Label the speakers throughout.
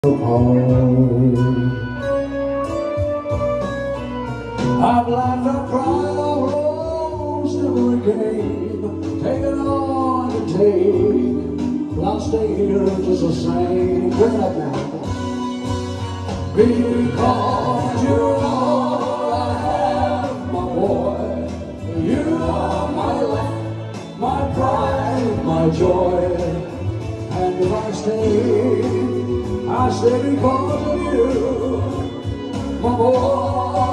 Speaker 1: I've laughed, I've cried, I've lost every game, taken on to take, but I'll stay here just the same. Bring it up now. Because you're all I have, my boy. You are my life, my pride, my joy. And if I stay because of you, my boy.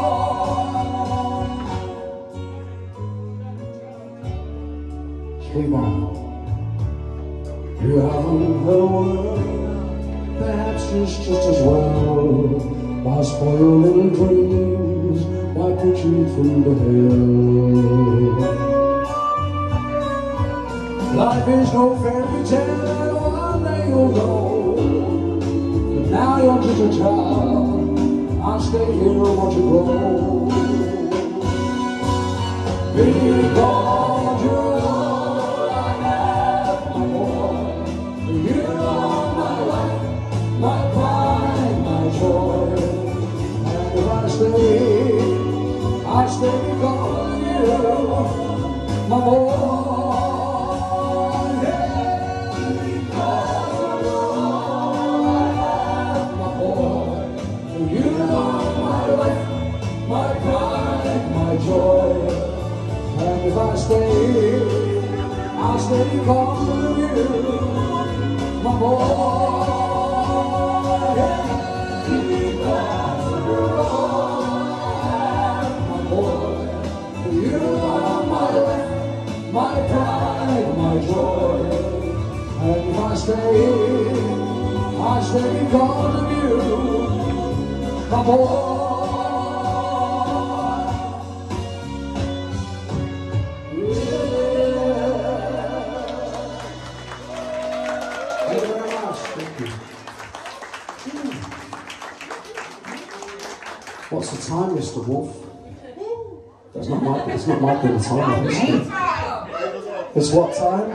Speaker 1: Sleep on. You haven't the word. Perhaps it's just as well. Why spoil little dreams? Why put you through the hell? Life is no fairy tale. One day you'll go. Now you're just a child. I'll stay here and watch you grow. Because you're all I have, my boy. You are my life, my pride, my joy. And if I stay because of you, my boy. My pride, my joy. And if I stay, I'll stay because of you, my boy. Yeah. Because you're all I have, my boy. You are my life, my pride, my joy. And if I stay because of you, my boy. What's the time, Mr. Wolf? That's not my good time, is it? It's what time?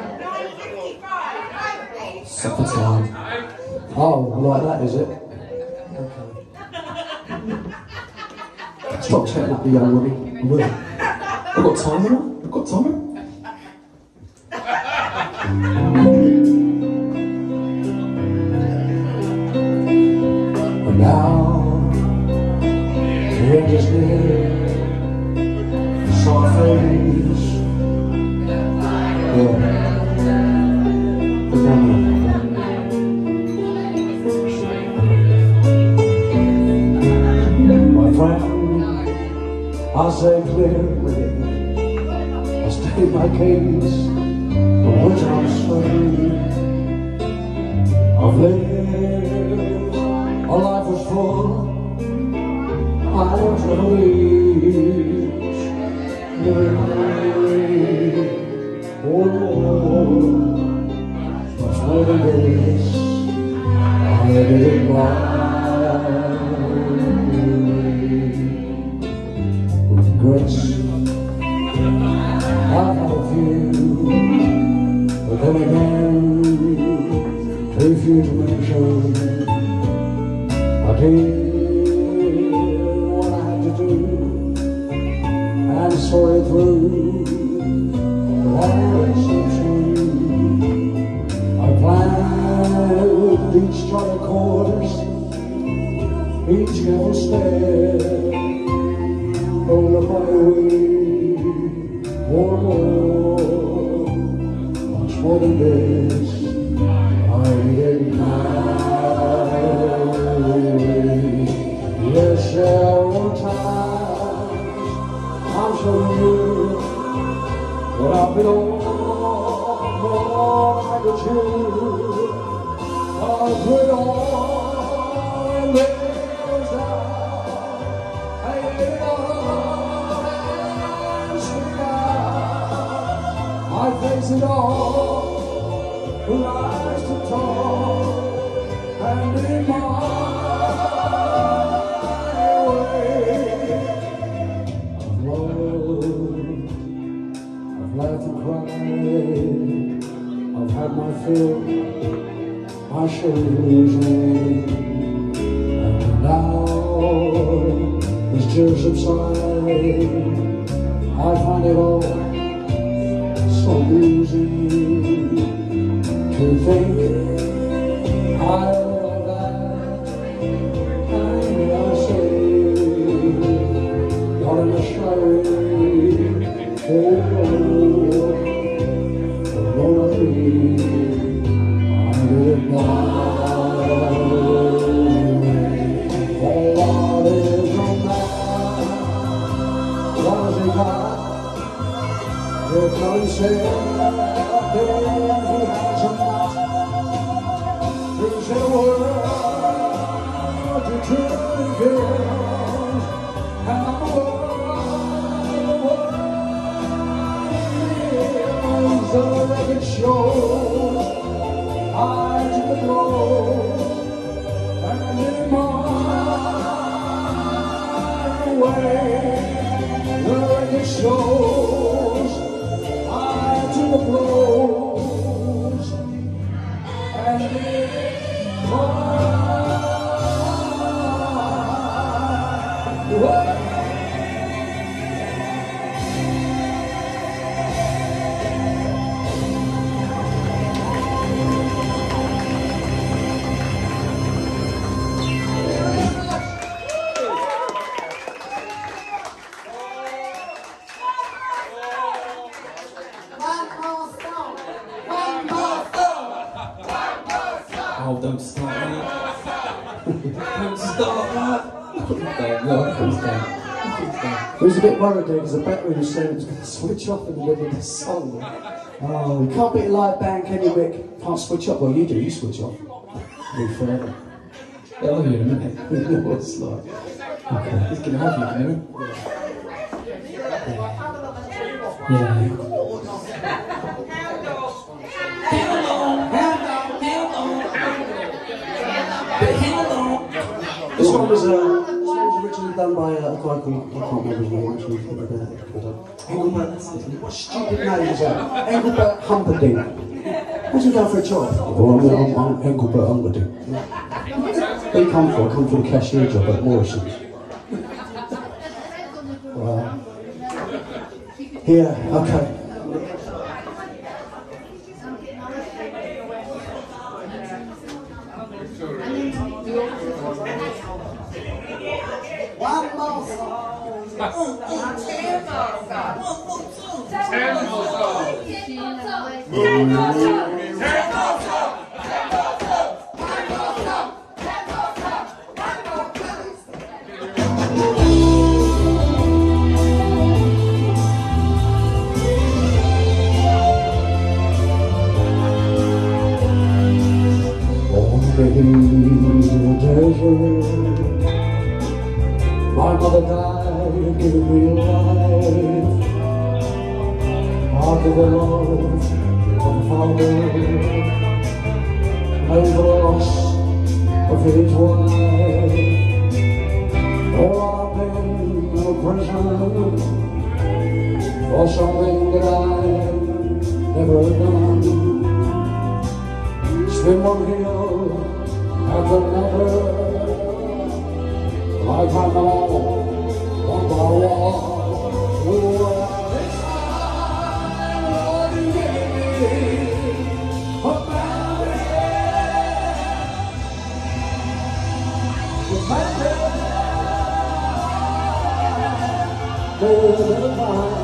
Speaker 1: Supper time. Oh, like that, is it? Okay. Stop chatting up the young women. I've got time now. I've got time. And now you're just here, soft face. Yeah. My friend, I'll say clearly, I'll state my case, for which I'm straight. I've lived a life was full. I was released, for the days I didn't regrets. I've had a few, but then again, too few to mention. I did and saw it through without exception. I planned each charted course, each careful step, rolled up my way, more, much more than this. I didn't mind. Yes, there were times I'm showing you what I've been on, more I could choose. I'll put it on and live down. I get it on and speak out. I face it all, who likes to talk, and in my laughed and cried. I've had my fill, my shoulders raised. tears subside, I find it all so amusing to think I'll die. And I say, not in a shy Said that he has a lot. He said a word to truly feels, and I'm a world the record shows. I took the blows and in my way the record shows. To the blows and it
Speaker 2: Oh, don't start that. Don't start that.
Speaker 1: It was a bit worried there because the battery was saying it was going to switch off in the middle of the song. Oh, we can't be a live band, can you, Rick? Can't switch off. Well, you do, you switch off. Be fair.
Speaker 2: They'll have you in a minute.
Speaker 1: You know what it's like.
Speaker 2: Okay, he's going to have you in a minute. Yeah.
Speaker 1: This one was originally done by a guy called, I can't remember his name actually, Engelbert, what stupid name is that? Engelbert Humperdinck. What's he done for a job? Well, I'm Engelbert Humperdinck. Where you come for? I come for the cashier job at Morrison's. Here, okay. One more song. 10 more my mother died, giving me life. After the love of father, and the loss of his wife. Oh, I've been a prisoner for something that I've never done. Spin one hill after another, like I'm alone, one by one. Oh, it's time, Lord, you gave me a mountain, over the vine.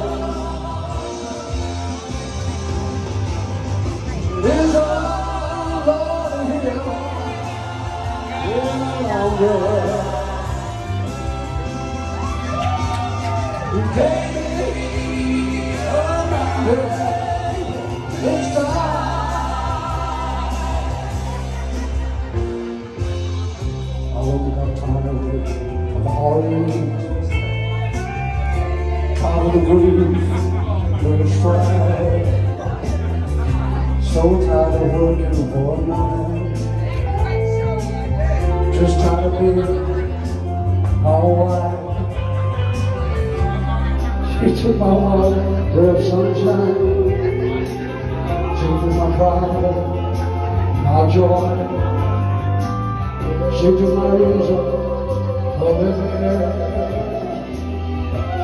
Speaker 1: There's a Lord here, longer. You take me around this time. I woke up tired of the heartache, tired of the grief, the strife. So tired of working for a man, just trying to be alright. She took my heart, ray of sunshine. She took my pride, my joy. She took my reason for living.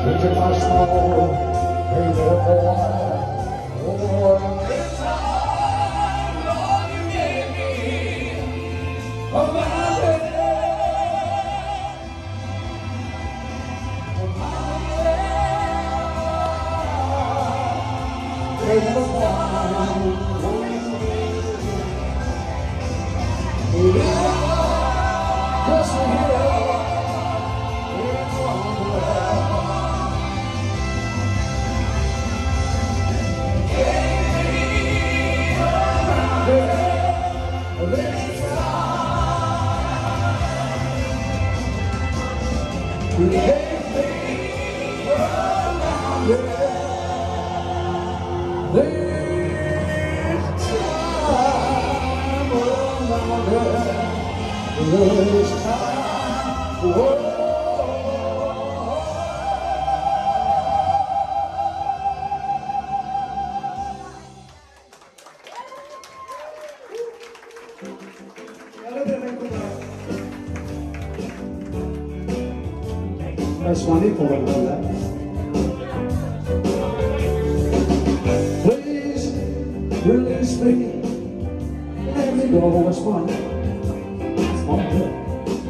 Speaker 1: into my soul, hey there for a while. Oh, this time, Lord, you gave me a mountain. There's no time. Cause we're here. This time, whoa. That's funny for me to do that. Please release me. Let me go. It's fun. It's fun.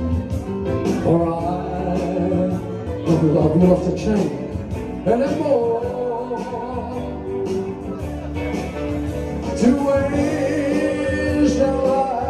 Speaker 1: For I don't love you off the chain anymore.